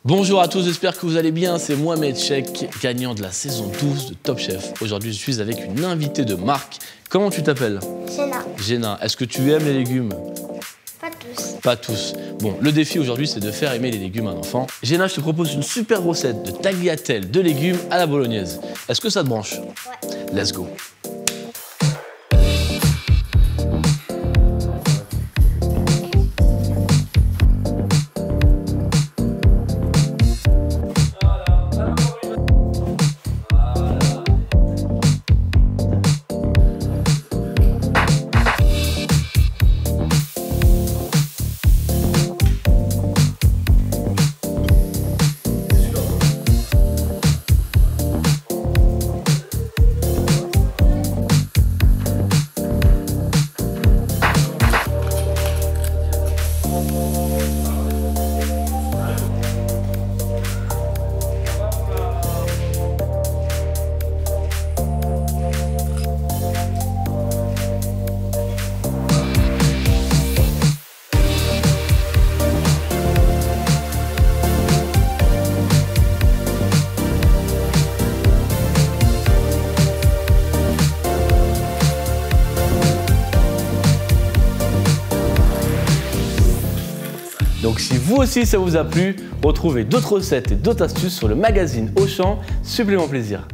Bonjour à tous, j'espère que vous allez bien, c'est Mohamed Chek, gagnant de la saison 12 de Top Chef. Aujourd'hui, je suis avec une invitée de marque. Comment tu t'appelles? Jenna. Jenna, est-ce que tu aimes les légumes? Pas tous. Pas tous. Bon, le défi aujourd'hui, c'est de faire aimer les légumes à un enfant. Jenna, je te propose une super recette de tagliatelle de légumes à la bolognaise. Est-ce que ça te branche? Ouais. Let's go. Donc si vous aussi ça vous a plu, retrouvez d'autres recettes et d'autres astuces sur le magazine Auchan Supplément Plaisir.